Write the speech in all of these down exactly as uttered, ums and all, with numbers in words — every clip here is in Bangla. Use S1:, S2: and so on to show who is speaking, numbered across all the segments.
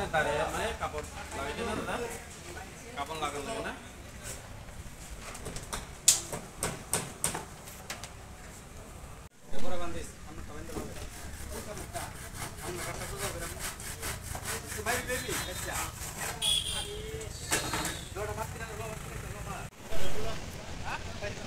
S1: দাঁড়িয়ে মানে কাপড় লাগাইছে না দাদা কাপড় লাগানো লাগে না এবারে বান্ধিস আমরা খাবেন তো আমরা কাটা তো যাবে না ভাই বেবি আচ্ছা লোড মারতে না লোড মারতে না হ্যাঁ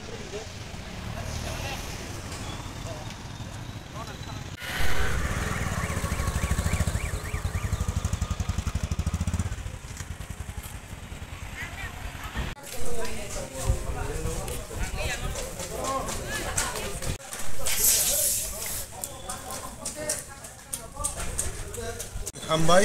S2: हामबाय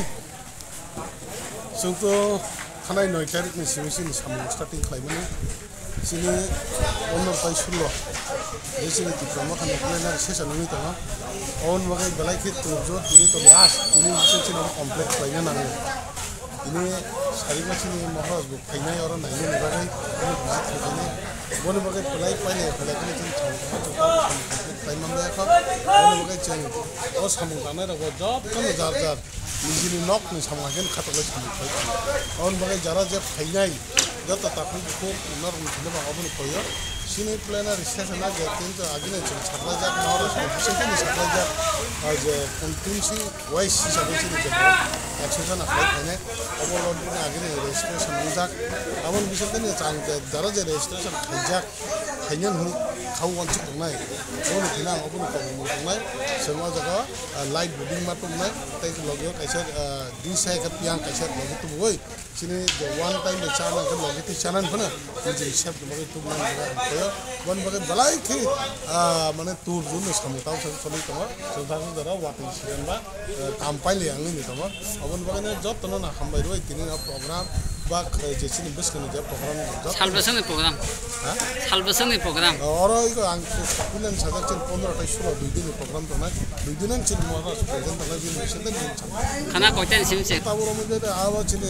S2: जोंथ' खानाय नय तारिखनि सिगां जों सामु स्टार्टिं खालामोन जोंनि पन्द्र'निफ्राय सल्ल' बे जोंनि डिप्ल'मा खालामनाय सेसनाव नै दङ अन बागै बेलायखि तुरजो दिनै तो लास्ट दिनै बिसोर जों कमप्लिट खालामनो नांगौ दिनै सारि मासनि महराज फैनाय आरो नायनो नुबाय भिजिट खालामनाय बन बागै बेलाय फैनाय बेलायखौनो जों कमप्लिट खालामनायखौ बन बागै जों अ सामु दानाय रावबो जबखौनो जार जार निजिनि न'खनि सामगागोन खाथ'लाय सामखाय अन बागै जारा जे फैनाय जत ताखौ बेखौ उनाव रुमखौनो बागाबोनो फैयो सिनि प्लेनार स्टेशना जे किन्तु आगिनो जों साप्लायजाक महराज बिसोरखौनो साप्लायजाक जे कन्टिनिउसि वाइस हिसाबै जों जेनेबा एकस' जन आखाइ फैनाय अबलन्दनि आगिनो रेजिस्ट्रेसन नुजाक गाबोन बिसोरखौनो जां जारा जे रेजिस्ट्रेसन खायजाक खायनो नु खाव वानसि दंनाय बनो फैना अबनो कमनो दंनाय जोंहा जागा लाइट बुदिं मा दंनाय ताइ लगे कायसे दिसाय का पियां कायसे लगे तो बय सिनि जे वान टाइम ले चाना के लगे ति चाना फना जे सेफ लगे तो ना तो वन बगे बलाय कि माने तुर जुन समताव सब चलि तमा जोंथाखौ जरा वाकिं सिगोन बा काम पाइले आंनि नि तमा अबन बगे जब तनो ना खामबाय रय तिनि प्रोग्राम बा जे सिनि बसकनि जे प्रोग्राम
S3: सालबसनि प्रोग्राम हा सालबसनि प्रोग्राम
S2: और इको आं कुलन सादा चिन पंद्रह तारिख सोलह दुई दिन प्रोग्राम दंना दुई दिन चिन महा प्रेजेंट दंना दिन सेदन दिन
S3: खाना कयतानि सिमसे
S2: ताबरो मजे आवा चिनि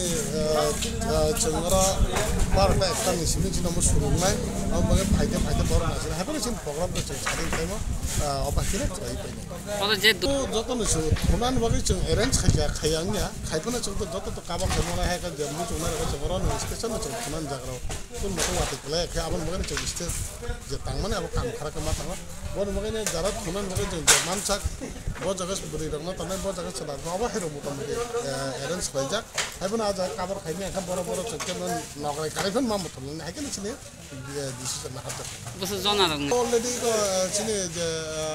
S2: चंगरा बारटा एकटानि सिमि चिन म सुरुनाय आं बगे फाइदे फाइदे बर नासिन हाबनो चिन प्रोग्राम त सादिन टाइम अबाखिने ट्राइ पाइने
S3: अ जे
S2: जतन छु थुनान बगे जों अरेन्ज खाया खायांनिया खायफोना जों जत त काबा खामना हाय का जमनि चंगना का चंगरा न स्टेशन न थुनान जाग्रा तुम मको वाते कले खै आबन बगे जों स्टेज जे तांमाने अब काम खराके मा थाङा बन बगे जारा थुनान बगे जों मानसाक ब जगह बुरि रंना तनाय ब जगह चला अब हेरो मत मते अरेन्ज खायजाक हायबना आज काबर खायनि आखा बर बर चकेन नगराय कारेफन मा मत लने हायकेन छिने डिसिजन मा हाबजा
S3: बस जना रंग
S2: अलरेडी को छिने जे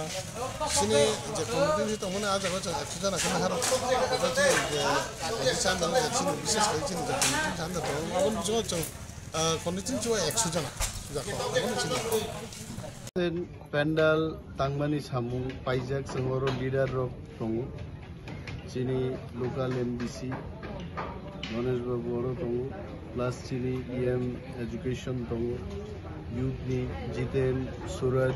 S2: छिने जे कमिटि त मने आज आज एकस' जना खाना हारो जे जे सान दङ छिने विशेष गरि छिने जे कमिटि सान दङ अबन बिजो जों कमिटि जो एकस' जना जाखौ अबन छिने
S4: पेन्डाल तांमानि सामु पाइजाक जोंरो लिडार रक दङ चिनि लोकल एमडीसी गणेश बाबू अरो दङ प्लस चिनि ईएम एजुकेशन दङ यूथनि जितेन सूरज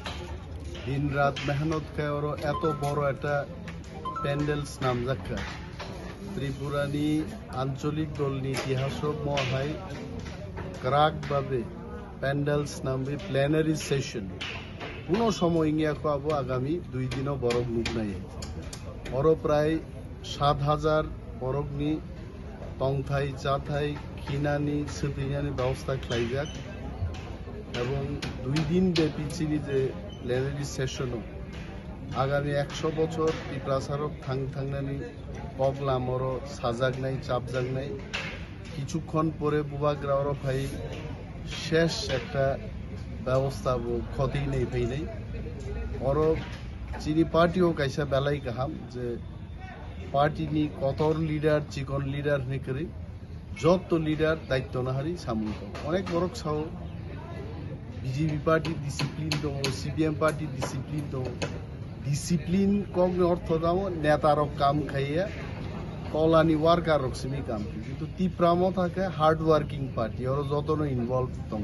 S4: दिन रात मेहनत खाय और एत बड़ एटा पेन्डेल्स नामजाखा त्रिपुरानि आंचलिक दलनि इतिहासक महाय क्राक भावे पेन्डेल्स नामे प्लेनारि सेशन কোনো সময় ইংয়াকো আবো আগামী দুই দিনও বরফ নুবনাই অর প্রায় সাত হাজার বরফনি টংথাই চাথাই খিনানি সতিনানি ব্যবস্থা খাইজাক এবং দুই দিন ব্যাপী চিনি যে প্লেনারি সেশনও আগামী একশো বছর পিপ্রাসারক থাং থাংনানি পগলামর সাজাগনাই চাপজাগনাই কিছুক্ষণ পরে বুবাগ্রাওর ভাই শেষ একটা ব্যবস্থা ক্ষতি নেই ভাই নেই और चिनी पार्टियों कैसा बेलाई कहाम जे पार्टी नि कतर लिडार चिकन लिडार ने करी जब तो लिडार दायित्व ना हारी सामुंत अनेक बरक साव बीजेपी पार्टी डिसिप्लिन दो सीपीएम पार्टी डिसिप्लिन दो डिसिप्लिन कम अर्थ दाम नेतारक काम खाइया कलानि वार्कार रक्सिमी काम किन्तु तीप्राम थाके हार्ड वार्किंग पार्टी और जतनो इनभल्व दङ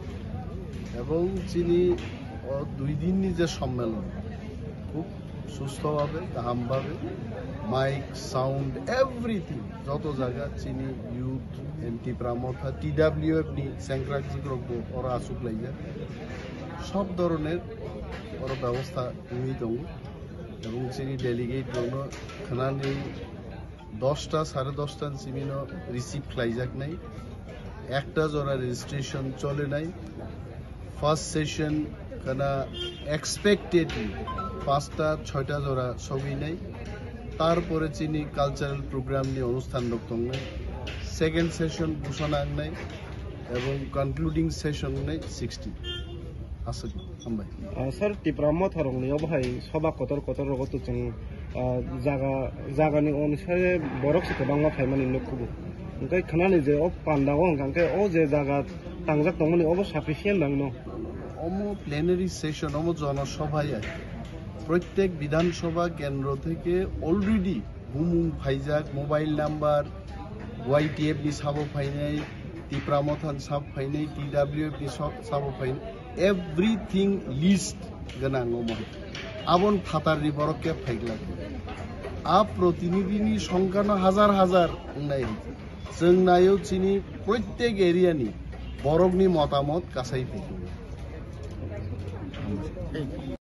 S4: এবং চিনি দুই দিন যে সম্মেলন খুব সুস্থভাবে গাহামভাবে মাইক সাউন্ড এভরিথিং যত জায়গা চিনি ইউথ এনটি প্রামথা টিডাব্লিউএফ নি সেংক্রাক জিগ্রগ ওরা আসুক লাইয়া সব ধরনের ওর ব্যবস্থা নিয়ে দङ এবং চিনি ডেলিগেট দङ খানানি দশটা সাড়ে দশটা সিমিনো রিসিভ খাইজাক নাই একটা জোড়া রেজিস্ট্রেশন চলে নাই ফার্স্ট সেশন কানা এক্সপেক্টেডলি পাঁচটা ছয়টা জোড়া ছবি নাই তারপরে চিনি কালচারাল প্রোগ্রাম নিয়ে অনুষ্ঠান রক্তং নাই সেকেন্ড সেশন ঘোষণা নাই এবং কনক্লুডিং সেশন নাই সিক্সটি আছে হামবাই
S5: sir tipramo thorong ni obhai soba kotor kotor rogotu chung jaga jagani onusare borok site bangma phaimani nokkubu engkai khanani je o pandago engkai o je jaga tangjak tongmani obo sufficient bangno
S4: অমো প্লেনারি সেশন অমো জনসভায় প্রত্যেক বিধানসভা কেন্দ্র থেকে অলরেডি বুমুং ফাইজাক মোবাইল নাম্বার ওয়াইটিএফ नि সাবো ফাইনাই টিপ্রামথান সাব ফাইনাই টিডব্লিউএফ नि সাবো ফাইন এভরিথিং লিস্ট গোনাं অমন আবন ফাতারনি বরকে ফাইগলাক আ প্রতিনিধিনি সংখ্যানো হাজার হাজার নাই जों नायो चिनि प्रत्येक एरियानि बरकनि मतामत गासै फैगौ